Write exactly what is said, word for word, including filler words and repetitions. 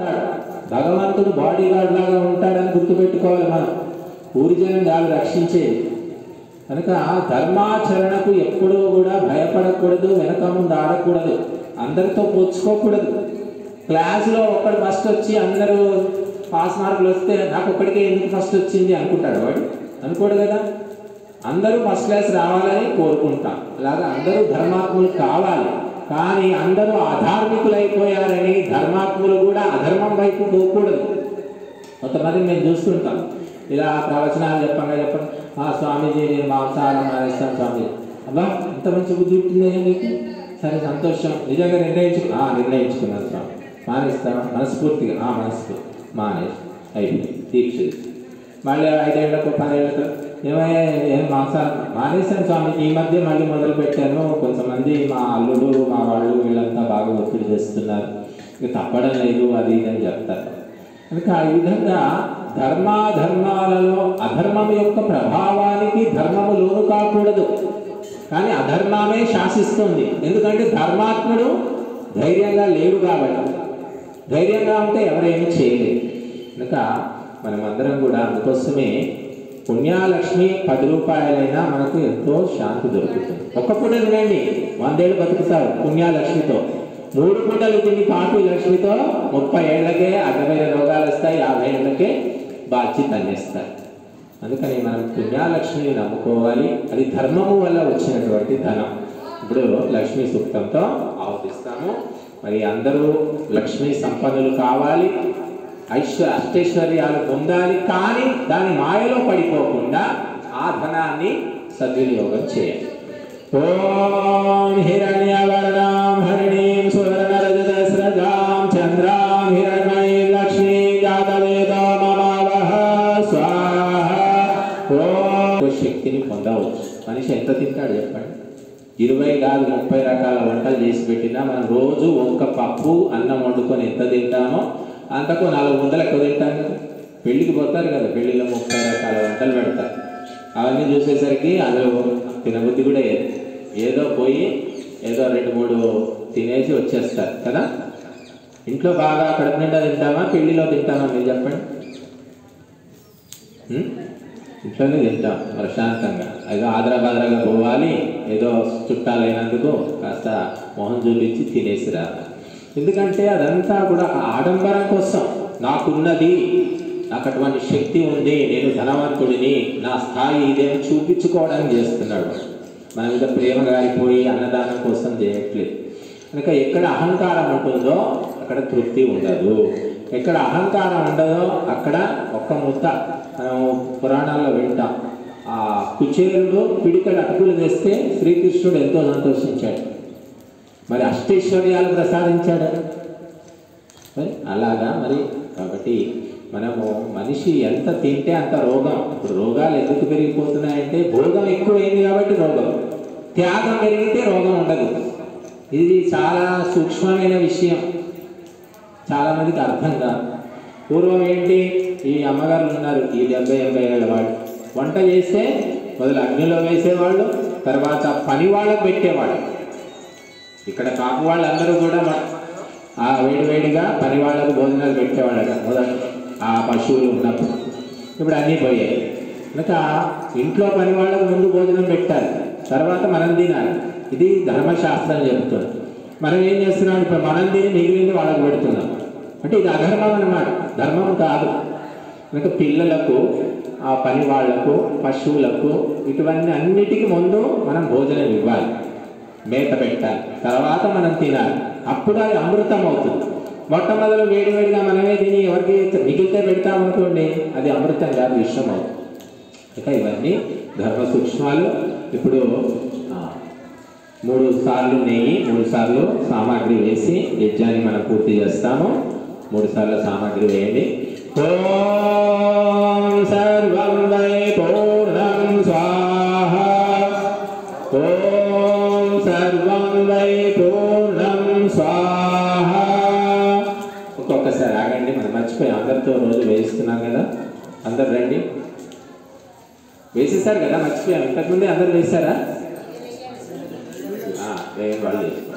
భగవంతుడు body guard లాగా ఉంటాడని గుర్తుపెట్టుకోవాలి. మనం ఊరి జనం కాదు రక్షించేది. కనుక ధర్మాచరణకు ఎప్పుడూ కూడా భయపడకూడదు, వెనక ముందు ఆడకూడదు, అందరితో పోల్చుకోకూడదు. క్లాసులో ఒక్కడు ఫస్ట్ వచ్చి అందరూ పాస్ మార్కులు వస్తే నాకు ఒక్కడికే ఎందుకు ఫస్ట్ వచ్చింది అనుకుంటాడు వాడు? అనుకోడు కదా. అందరూ ఫస్ట్ క్లాస్ రావాలని కోరుకుంటాం. అలాగా అందరూ ధర్మాత్ములు కావాలి. కానీ అందరూ అధార్మికులు అయిపోయారని ధర్మాత్ములు కూడా అధర్మం వైపు పోకూడదు. కొంతమంది మేము చూస్తుంటాం, ఇలా ప్రవచనాలు చెప్పంగా చెప్పండి, ఆ స్వామీజీ నేను మాంసాహారం మానేస్తాను స్వామి. అబ్బా ఎంత మంచి బుద్ధి ఉంటుంది నీకు, సరే సంతోషం, నిజంగా నిర్ణయించు నిర్ణయించుకున్నాను స్వామి, మానేస్తాను మనస్ఫూర్తిగా, ఆ మనస్ఫూర్తి మానేసి అయిపోయింది దీక్ష. మళ్ళీ ఐదేళ్లకు పదేళ్లకు ఏమయ్యా ఏం మాంసాహారం మానేస్తాను స్వామి, ఈ మధ్య మళ్ళీ మొదలు పెట్టాను, కొంతమంది మా అల్లుడు మా వాళ్ళు వీళ్ళంతా బాగా ఒత్తిడి చేస్తున్నారు, ఇక తప్పడం లేదు అది ఇది అని చెప్తారు. కనుక ఆ విధంగా ధర్మాధర్మాలలో అధర్మం యొక్క ప్రభావానికి ధర్మము లోను కాకూడదు, కానీ అధర్మమే శాసిస్తుంది. ఎందుకంటే ధర్మాత్ముడు ధైర్యంగా లేడు కాబట్టి. ధైర్యంగా ఉంటే ఎవరేమీ చేయలేదు. కనుక మనమందరం కూడా అందుకోసమే పుణ్యాలక్ష్మి పది రూపాయలైనా మనకు ఎంతో శాంతి దొరుకుతుంది. ఒక్క పూట తినండి వందేళ్ళు బతుకుతారు పుణ్యాలక్ష్మితో. మూడు పూటలు తిని పాటు లక్ష్మితో ముప్పై ఏళ్ళకే అడ్డమైన రోగాలు వస్తాయి, యాభై ఏళ్ళకే బాధ్యత అందిస్తారు. అందుకని మనం పుణ్యాలక్ష్మిని నమ్ముకోవాలి. అది ధర్మము వల్ల వచ్చినటువంటి ధనం. ఇప్పుడు లక్ష్మీ సూక్తంతో ఆవతిస్తాము. మరి అందరూ లక్ష్మీ సంపన్నులు కావాలి, ఐశ్వ అష్టైశ్వర్యాలు పొందాలి. కానీ దాని మాయలో పడిపోకుండా ఆ ధనాన్ని సద్వినియోగం చేయాలి. ఓం హిరణ్యవర్ణాం హరిణీం సువర్ణరజతస్రజాం చంద్రాం హిరణ్మయీం లక్ష్మీం జాతవేదో మమావహ స్వాహ. ఓం శక్తిని పొందవచ్చు. మనిషి ఎంత తింటాడు చెప్పండి? ఇరవై కాదు ముప్పై రకాల వంటలు చేసి పెట్టినా మనం రోజు ఒక్క పప్పు అన్నం వండుకొని ఎంత తింటామో అంతకు నాలుగు వందలు ఎక్కువ తింటాం కదా. పెళ్ళికి పోతారు కదా, పెళ్ళిలో ముప్పై రకాల వంటలు పెడతారు. అవన్నీ చూసేసరికి అందులో తినబుద్ధి కూడా ఏదో పోయి ఏదో రెండు మూడు తినేసి వచ్చేస్తారు కదా. ఇంట్లో బాగా కడుపు నిండా తింటామా, పెళ్ళిలో తింటామా మీరు చెప్పండి? ఇంట్లోనే తింటాం ప్రశాంతంగా. ఏదో ఆదరాబాదరాగా పోవాలి, ఏదో చుట్టాలైనందుకు కాస్త మొహం చూపించి తినేసి రావాలి. ఎందుకంటే అదంతా కూడా ఆడంబరం కోసం. నాకున్నది, నాకు అటువంటి శక్తి ఉంది, నేను ధనవంతుడిని, నా స్థాయి ఇదేమి చూపించుకోవడానికి చేస్తున్నాడు. మన మీద ప్రేమ గారిపోయి అన్నదానం కోసం చేయట్లేదు. కనుక ఎక్కడ అహంకారం ఉంటుందో అక్కడ తృప్తి ఉండదు. ఎక్కడ అహంకారం ఉండదో అక్కడ ఒక్క ముద్ద. మనం పురాణాల్లో వింటాం, ఆ కుచేరుడు పిడికడ అటుకులు తెస్తే శ్రీకృష్ణుడు ఎంతో సంతోషించాడు, మరి అష్టైశ్వర్యాలు ప్రసాదించాడు. మరి అలాగా మరి కాబట్టి మనము మనిషి ఎంత తింటే అంత రోగం. ఇప్పుడు రోగాలు ఎందుకు పెరిగిపోతున్నాయంటే భోగం ఎక్కువైంది కాబట్టి రోగం. త్యాగం పెరిగితే రోగం ఉండదు. ఇది చాలా సూక్ష్మమైన విషయం, చాలామందికి అర్థం కాదు. పూర్వం ఏంటి, ఈ అమ్మగారులు ఉన్నారు, ఈ డెబ్బై ఎనభై ఏళ్ళ వాళ్ళు వంట చేస్తే మొదలు అగ్నిలో వేసేవాళ్ళు, తర్వాత పని వాళ్ళకు పెట్టేవాళ్ళు. ఇక్కడ కాపు వాళ్ళందరూ కూడా ఆ వేడివేడిగా పని వాళ్ళకు భోజనాలు పెట్టేవాళ్ళట మొదలు ఆ పశువులు ఉన్నప్పుడు. ఇప్పుడు అన్నీ పోయాయి. కనుక ఇంట్లో పని వాళ్ళకు ముందు భోజనం పెట్టాలి, తర్వాత మనం తినాలి. ఇది ధర్మశాస్త్రం చెబుతుంది. మనం ఏం చేస్తున్నాం, ఇప్పుడు మనం తిని మిగిలింది వాళ్ళకు పెడుతున్నాం. అంటే ఇది అధర్మం అన్నమాట, ధర్మం కాదు. కనుక పిల్లలకు, ఆ పని వాళ్లకు, పశువులకు, ఇటువంటి అన్నిటికీ ముందు మనం భోజనం ఇవ్వాలి, మేత పెట్టాలి, తర్వాత మనం తినాలి. అప్పుడు అది అమృతం అవుతుంది. మొట్టమొదలు వేడివేడిగా మనమే తిని ఎవరికి మిగిలితే పెడతామనుకోండి, అది అమృతం కాదు, విషం అవుతుంది. ఇక ఇవన్నీ ధర్మ సూక్ష్మాలు. ఇప్పుడు మూడు సార్లు నెయ్యి, మూడు సార్లు సామాగ్రి వేసి యజ్ఞాన్ని మనం పూర్తి చేస్తాము. మూడు సార్లు సామాగ్రి వేయండి. ఓం సర్వం వై పూర్ణం స్వాహ. ఓం సర్వం వై పూర్ణం స్వాహ. ఒక్కొక్కసారి ఆగండి, మనం మర్చిపోయి అందరితో రోజు వేయిస్తున్నాం కదా. అందరు రండి, వేసేసారు కదా, మర్చిపోయాం. ఇంతకుముందే అందరు వేసారా? వేయండి వాళ్ళు.